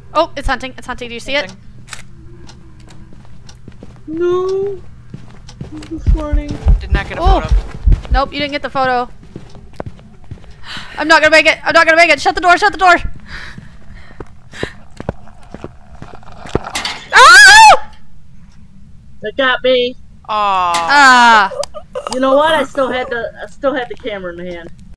Oh, it's hunting. It's hunting. Do you see it? No. It's running. Did not get a photo. Nope, you didn't get the photo. I'm not gonna make it. I'm not gonna make it. Shut the door. Shut the door. Oh! It got me. Aww. Ah. You know what? I still had the camera in the hand.